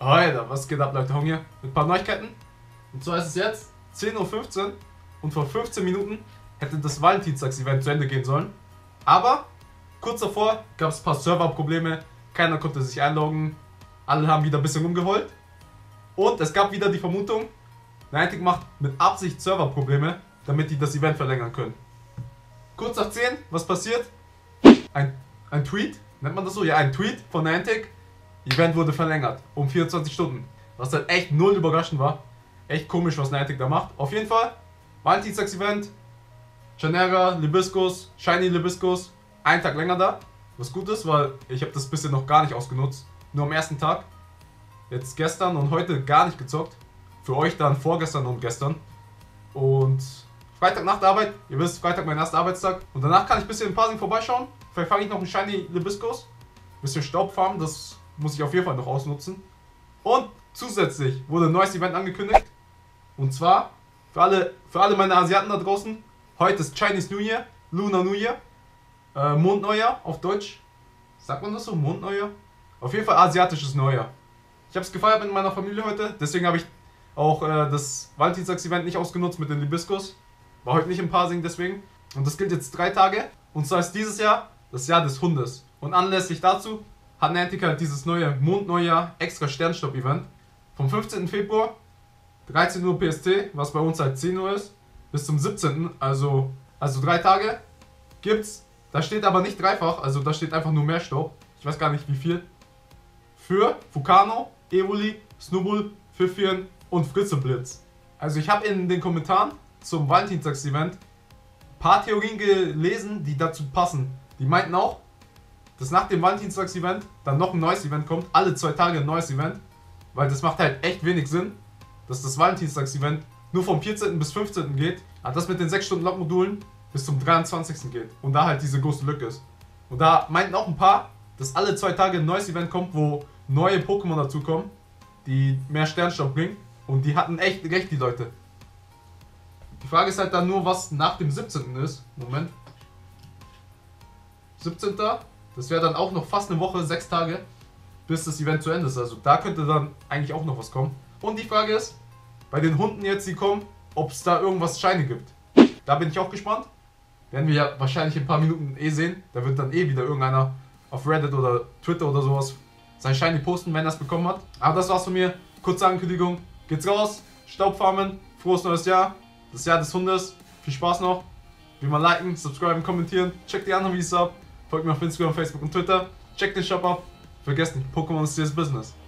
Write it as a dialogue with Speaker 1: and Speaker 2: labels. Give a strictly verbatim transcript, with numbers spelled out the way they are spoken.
Speaker 1: Alter, was geht ab, Leute? Hong hier mit ein paar Neuigkeiten. Und zwar ist es jetzt zehn Uhr fünfzehn und vor fünfzehn Minuten hätte das Valentinstags-Event zu Ende gehen sollen. Aber kurz davor gab es ein paar Serverprobleme, keiner konnte sich einloggen, alle haben wieder ein bisschen rumgeheult. Und es gab wieder die Vermutung, Niantic macht mit Absicht Serverprobleme, damit die das Event verlängern können. Kurz nach zehn, was passiert? Ein, ein Tweet, nennt man das so? Ja, ein Tweet von Niantic. Event wurde verlängert um vierundzwanzig Stunden. Was halt echt null überraschend war. Echt komisch, was Niantic da macht. Auf jeden Fall, Valentinstags-Event, Chanera, Libiscus, Shiny Libiscus, einen Tag länger da. Was gut ist, weil ich habe das bisher noch gar nicht ausgenutzt. Nur am ersten Tag. Jetzt gestern und heute gar nicht gezockt. Für euch dann vorgestern und gestern. Und Freitag nach der Arbeit, ihr wisst, Freitag mein erster Arbeitstag. Und danach kann ich ein bisschen im Parsing vorbeischauen. Vielleicht fange ich noch einen Shiny Libiscus. Bisschen Staub farmen, das muss ich auf jeden Fall noch ausnutzen. Und zusätzlich wurde ein neues Event angekündigt. Und zwar für alle, für alle meine Asiaten da draußen. Heute ist Chinese New Year, Lunar New Year, äh, Mondneujahr auf Deutsch. Sagt man das so? Mondneujahr? Auf jeden Fall asiatisches Neujahr. Ich habe es gefeiert mit meiner Familie heute, deswegen habe ich auch äh, das Valentinstags-Event nicht ausgenutzt mit den Libiscus. War heute nicht im Parsing deswegen. Und das gilt jetzt drei Tage. Und zwar ist dieses Jahr das Jahr des Hundes. Und anlässlich dazu hat Niantic halt dieses neue Mondneujahr extra Sternstaub-Event vom fünfzehnten Februar, dreizehn Uhr P S T, was bei uns halt zehn Uhr ist, bis zum siebzehnten Also, also drei Tage gibt's. Da steht aber nicht dreifach, also da steht einfach nur mehr Staub. Ich weiß gar nicht wie viel. Für Fukano, Evoli, Snubbull, Pfiffian und Fritzeblitz. Also ich habe in den Kommentaren zum Valentinstags-Event ein paar Theorien gelesen, die dazu passen. Die meinten auch, dass nach dem Valentinstags-Event dann noch ein neues Event kommt, alle zwei Tage ein neues Event, weil das macht halt echt wenig Sinn, dass das Valentinstags-Event nur vom vierzehnten bis fünfzehnten geht, aber das mit den sechs Stunden Log-Modulen bis zum dreiundzwanzigsten geht und da halt diese große Lücke ist. Und da meinten auch ein paar, dass alle zwei Tage ein neues Event kommt, wo neue Pokémon dazukommen, die mehr Sternstaub bringen, und die hatten echt recht, die Leute. Die Frage ist halt dann nur, was nach dem siebzehnten ist. Moment. siebzehnten Das wäre dann auch noch fast eine Woche, sechs Tage, bis das Event zu Ende ist. Also da könnte dann eigentlich auch noch was kommen. Und die Frage ist, bei den Hunden jetzt, die kommen, ob es da irgendwas Shiny gibt. Da bin ich auch gespannt. Werden wir ja wahrscheinlich in ein paar Minuten eh sehen. Da wird dann eh wieder irgendeiner auf Reddit oder Twitter oder sowas sein Shiny posten, wenn er es bekommen hat. Aber das war's von mir. Kurze Ankündigung. Geht's raus. Staubfarmen. Frohes neues Jahr. Das Jahr des Hundes. Viel Spaß noch. Wie mal liken, subscriben, kommentieren. Checkt die anderen Videos ab. Folgt mir auf Instagram, Facebook und Twitter. Checkt den Shop ab. Vergesst nicht, Pokémon ist das Business.